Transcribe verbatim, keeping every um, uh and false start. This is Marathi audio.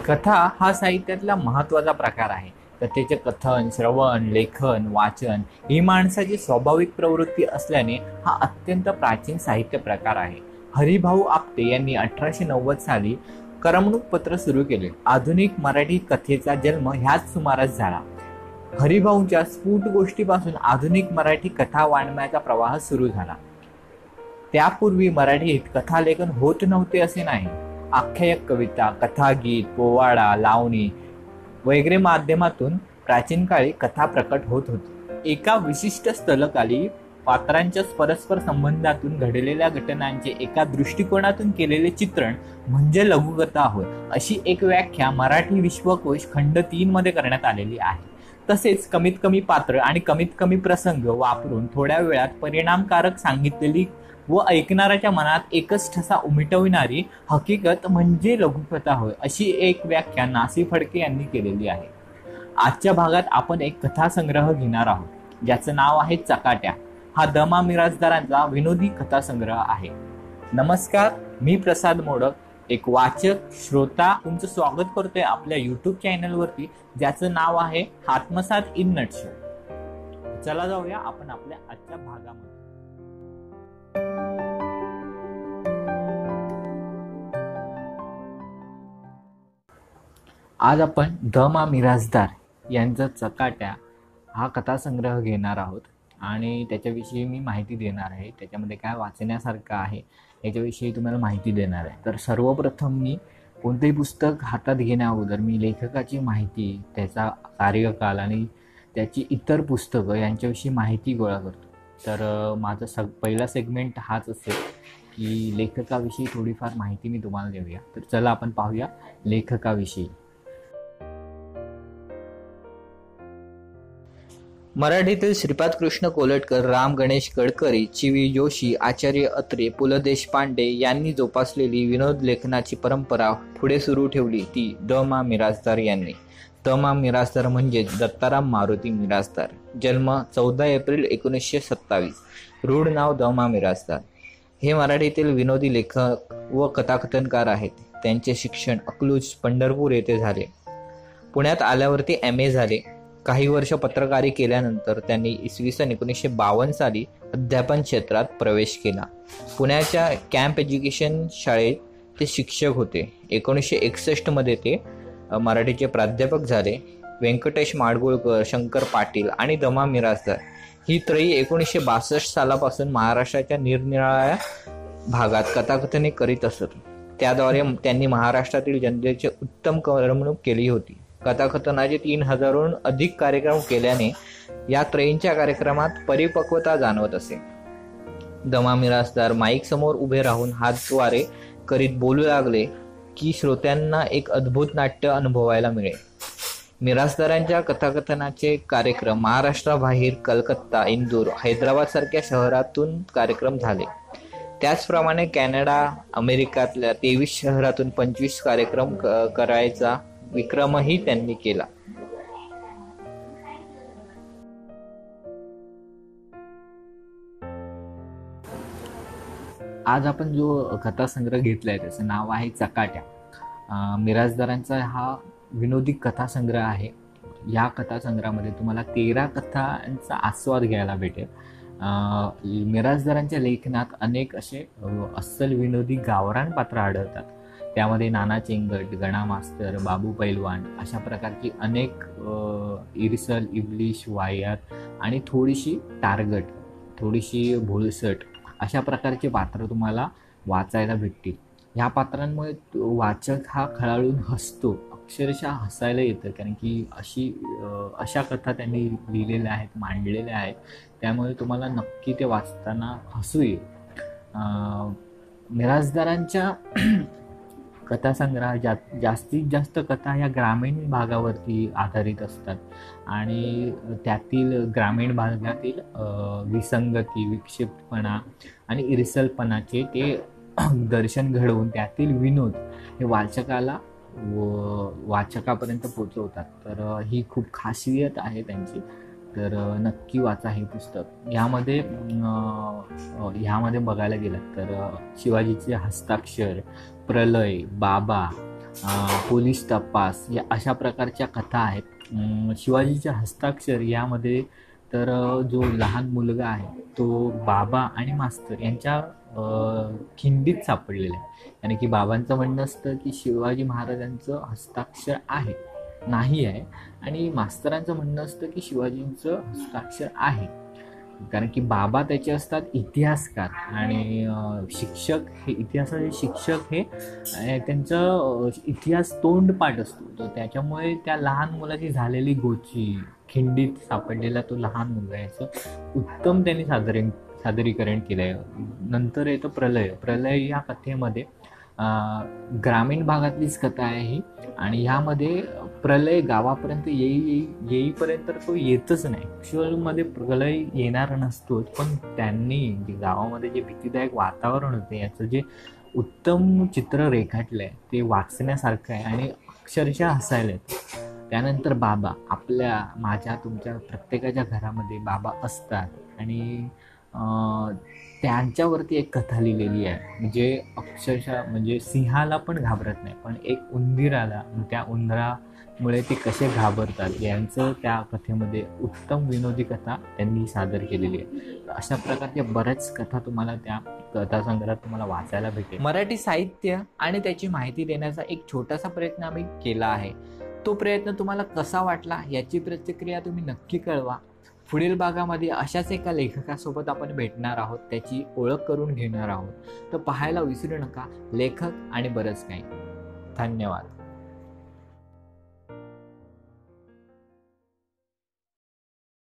कथा हा साहित्यातला महत्त्वाचा प्रकार आहे. कथेचे कथन, श्रवण, लेखन, वाचन ही माणसाची स्वाभाविक प्रवृत्ती असल्याने हा अत्यंत प्राचीन साहित्य प्रकार आहे. हरिभाऊ आपटे यांनी अठराशे नव्वद साली करमणूक पत्र सुरू केले. आधुनिक मराठी कथेचा जन्म ह्याच सुमारास झाला. हरिभाऊंच्या स्फुट गोष्टीपासून आधुनिक मराठी कथा वाङ्मयाचा प्रवाह सुरू झाला. त्यापूर्वी मराठीत कथालेखन होत नव्हते असे नाही. आख्यायक कविता, कथागीत, पोवाडा, लावणी वगैरे माध्यमातून प्राचीन काळी कथा प्रकट होत होती. एका विशिष्ट स्थलकाली पात्रांच्या परस्पर संबंधातून घडलेल्या घटनांचे एका दृष्टिकोनातून केलेले चित्रण म्हणजे लघुकथा होय, अशी एक व्याख्या मराठी विश्वकोश खंड तीन मध्ये करण्यात आलेली आहे. तसेच कमीत कमी पात्र आणि कमीत कमी प्रसंग वापरून थोड्या वेळात परिणामकारक सांगितलेली व ऐकणाऱ्याच्या मनात एकच ठसा उमटविणारी हकीकत म्हणजे लघुकथा होय, अशी एक व्याख्या ना. सी फडके यांनी केलेली आहे. आजच्या भागात आपण एक कथासंग्रह घेणार आहोत, ज्याचं नाव आहे चकाट्या. हा द मा मिरासदारांचा विनोदी कथासंग्रह आहे. नमस्कार, मी प्रसाद मोडक, एक वाचक श्रोता तुमचं स्वागत करतोय आपल्या युट्यूब चॅनलवरती, ज्याचं नाव आहे आत्मसात इन नटशेल. चला जाऊया आपण आपल्या आजच्या भागामध्ये. आज आपण द मा मिरासदार यांचा चकाट्या हा कथासंग्रह घेणार आहोत आणि त्याच्याविषयी मी माहिती देणार आहे. त्याच्यामध्ये काय वाचण्यासारखं आहे याच्याविषयी तुम्हाला माहिती देणार आहे. तर सर्वप्रथम मी कोणतेही पुस्तक हातात घेण्याअगोदर मी लेखकाची माहिती, त्याचा कार्यकाल आणि त्याची इतर पुस्तकं यांच्याविषयी माहिती गोळा करतो. तर माझा सग पहिला सेगमेंट हाच असेल की लेखकाविषयी थोडीफार माहिती मी तुम्हाला देऊया. तर चला आपण पाहूया लेखकाविषयी. मराठीतील श्रीपाद कृष्ण कोलटकर, राम गणेश गडकरी, चि वी जोशी, आचार्य अत्रे, पु ल देशपांडे यांनी जोपासलेली विनोद लेखनाची परंपरा पुढे सुरू ठेवली ती द मा मिरासदार यांनी. द मा मिरासदार म्हणजे दत्ताराम मारुती मिरासदार. जन्म चौदा एप्रिल एकोणीसशे सत्तावीस. रूढ नाव द मा मिरासदार. हे मराठीतील विनोदी लेखक व कथाकथनकार आहेत. त्यांचे शिक्षण अकलूज, पंढरपूर येथे झाले. पुण्यात आल्यावरती एम ए झाले. काही वर्ष पत्रकारी केल्यानंतर त्यांनी इसवी सन एकोणीसशे बावन्न साली अध्यापन क्षेत्रात प्रवेश केला. पुण्याच्या कॅम्प एज्युकेशन शाळेत ते शिक्षक होते. एकोणीसशे एकसष्ट मध्ये ते मराठीचे प्राध्यापक झाले. व्यंकटेश माडगुळकर, शंकर पाटील आणि द मा मिरासदार ही त्रयी एकोणीसशे बासष्ट सालापासून महाराष्ट्राच्या निरनिराळ्या भागात कथाकथने करीत असत. त्याद्वारे त्यांनी महाराष्ट्रातील जनतेची उत्तम करमणूक केली होती. कथाकथनाचे तीन हजारहून अधिक कार्यक्रम केल्याने या त्रयींच्या कार्यक्रमात परिपक्वता जाणवत असे. द मा मिरासदार माईक समोर उभे राहून हातवारे करीत बोलू लागले की श्रोत्यांना एक अद्भुत नाट्य अनुभवायला मिळे. मिरासदारांच्या कथाकथनाचे कार्यक्रम महाराष्ट्राबाहेर कलकत्ता, इंदूर, हैदराबाद सारख्या शहरातून कार्यक्रम झाले. त्याचप्रमाणे कॅनडा, अमेरिकातल्या तेवीस शहरातून पंचवीस कार्यक्रम करायचा विक्रमही त्यांनी केला. आज आपण जो कथासंग्रह घेतलाय त्याचं नाव आहे चकाट्या. मिरासदारांचा हा विनोदी कथासंग्रह आहे. या कथासंग्रहामध्ये तुम्हाला तेरा कथांचा आस्वाद घ्यायला भेटेल. मिरासदारांच्या लेखनात अनेक असे अस्सल विनोदी गावरान पात्र आढळतात. त्यामध्ये नाना चेंगट, गणा मास्तर, बाबू पैलवान अशा प्रकारची अनेक इरसल, इब्लिश, वायात आणि थोडीशी टार्गट, थोडीशी भोलसट अशा प्रकारचे पात्र तुम्हाला वाचायला भेटतील. ह्या पात्रांमुळे वाचक हा खळाळून हसतो, अक्षरशः हसायला येतं, कारण की अशी अशा कथा त्यांनी लिहिलेल्या आहेत, मांडलेल्या आहेत. त्यामुळे तुम्हाला नक्की ते वाचताना हसू येईल. मिरासदारांच्या कथासंग्रह जा जास्तीत जास्त कथा ह्या ग्रामीण भागावरती आधारित असतात आणि त्यातील ग्रामीण भागातील विसंगती, विक्षिप्तपणा आणि इरसलपणाचे ते दर्शन घडवून त्यातील विनोद हे वाचकाला व वाचकापर्यंत पोचवतात. तर ही खूप खासियत आहे त्यांची. तर नक्की वाचा हे पुस्तक. ह्यामध्ये ह्यामध्ये बघायला गेलं तर शिवाजीचे हस्ताक्षर, प्रलय, बाबा पोलीस तपास या अशा प्रकारच्या कथा आहेत. शिवाजीचे हस्ताक्षर यामध्ये तर जो लहान मुलगा आहे तो बाबा आणि मास्तर यांच्या खिंडीत सापडलेला आहे. आणि की बाबांचं म्हणणं असतं की शिवाजी महाराजांचं हस्ताक्षर आहे नाही आहे, आणि मास्तरांचं म्हणणं असतं की शिवाजींचं हस्ताक्षर आहे. कारण की बाबा त्याचे असतात इतिहासकार, आणि शिक्षक हे इतिहासाचे शिक्षक हे त्यांचं इतिहास तोंडपाठ असतो. तर त्याच्यामुळे त्या लहान मुलाची झालेली गोची, खिंडीत सापडलेला तो लहान मुलगा याचं उत्तम त्यांनी सादरी सादरीकरण केलं आहे. नंतर येतं प्रलय. प्रलय या कथेमध्ये ग्रामीण भागातलीच कथा आहे ही, आणि ह्यामध्ये प्रलय गावापर्यंत येई येईपर्यंत तो येतच नाही. ॲक्च्युअलमध्ये प्रलय येणार नसतोच, पण त्यांनी जे गावामध्ये जे भीतीदायक वातावरण होते याचं जे उत्तम चित्र रेखाटलं आहे ते वाचण्यासारखं आहे आणि अक्षरशः हसायला येतं. त्यानंतर बाबा, आपल्या माझ्या तुमच्या प्रत्येकाच्या घरामध्ये बाबा असतात, आणि त्यांच्यावरती एक कथा लिहिलेली आहे जे अक्षरशः म्हणजे सिंहाला पण घाबरत नाही, पण एक उंदीराला, त्या उंदरामुळे ते कसे घाबरतात यांचं त्या कथेमध्ये उत्तम विनोदी कथा त्यांनी सादर केलेली आहे. अशा प्रकारच्या बऱ्याच कथा तुम्हाला त्या कथासंग्रहात तुम्हाला वाचायला भेटेल. मराठी साहित्य आणि त्याची माहिती देण्याचा एक छोटासा प्रयत्न आम्ही केला आहे. तो प्रयत्न तुम्हाला कसा वाटला याची प्रतिक्रिया तुम्ही नक्की कळवा. पुढील भागामध्ये अशाच एका लेखकासोबत आपण भेटणार आहोत, त्याची ओळख करून घेणार आहोत. तर पाहायला विसरू नका लेखक आणि बरंच काही. धन्यवाद.